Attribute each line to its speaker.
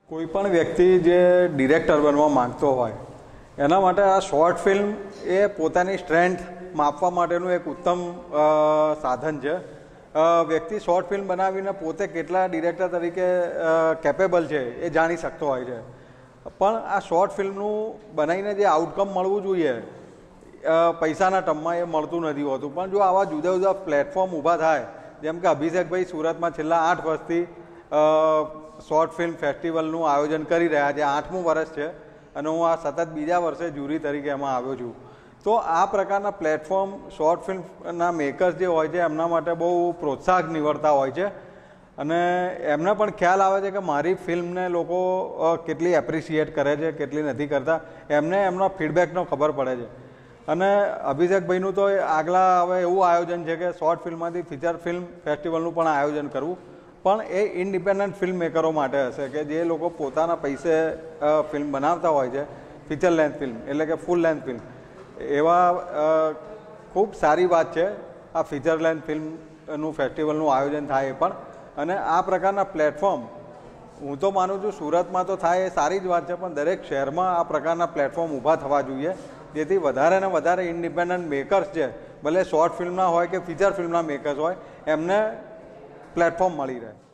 Speaker 1: કોઈપણ વ્યક્તિ જે ડિરેક્ટર બનવા માંગતો હોય એના માટે આ શોર્ટ ફિલ્મ એ પોતાની સ્ટ્રેન્થ માપવા માટેનું એક ઉત્તમ સાધન છે. વ્યક્તિ શોર્ટ ફિલ્મ બનાવીને પોતે કેટલા ડિરેક્ટર તરીકે કેપેબલ છે એ જાણી શકતો હોય છે. પણ આ શોર્ટ ફિલ્મનું બનાવીને જે આઉટકમ મળવું જોઈએ પૈસાના ટર્મમાં એ મળતું નથી હોતું. પણ જો આવા જુદા જુદા પ્લેટફોર્મ ઊભા થાય, જેમ કે અભિષેકભાઈ સુરતમાં છેલ્લા 8 વર્ષથી શોર્ટ ફિલ્મ ફેસ્ટિવલનું આયોજન કરી રહ્યા છે. 8મું વર્ષ છે અને હું આ સતત બીજા વર્ષે જ્યુરી તરીકે એમાં આવ્યો છું. તો આ પ્રકારના પ્લેટફોર્મ શોર્ટ ફિલ્મના મેકર્સ જે હોય છે એમના માટે બહુ પ્રોત્સાહક નીવડતા હોય છે અને એમને પણ ખ્યાલ આવે છે કે મારી ફિલ્મને લોકો કેટલી એપ્રિશિએટ કરે છે, કેટલી નથી કરતા. એમને એમનો ફીડબેકનો ખબર પડે છે. અને અભિષેકભાઈનું તો આગલા હવે એવું આયોજન છે કે શોર્ટ ફિલ્મમાંથી ફીચર ફિલ્મ ફેસ્ટિવલનું પણ આયોજન કરવું, પણ એ ઇન્ડિપેન્ડન્ટ ફિલ્મ મેકરો માટે હશે કે જે લોકો પોતાના પૈસે ફિલ્મ બનાવતા હોય છે, ફીચર લેન્થ ફિલ્મ એટલે કે ફૂલ લેન્થ ફિલ્મ. એવા ખૂબ સારી વાત છે આ ફીચર લેન્થ ફિલ્મનું ફેસ્ટિવલનું આયોજન થાય એ પણ. અને આ પ્રકારના પ્લેટફોર્મ હું તો માનું છું સુરતમાં તો થાય એ સારી જ વાત છે, પણ દરેક શહેરમાં આ પ્રકારના પ્લેટફોર્મ ઊભા થવા જોઈએ, જેથી વધારે ને વધારે ઇન્ડિપેન્ડન્ટ મેકર્સ છે, ભલે શોર્ટ ફિલ્મના હોય કે ફીચર ફિલ્મના મેકર્સ હોય, એમને પ્લેટફોર્મ મળી રહે.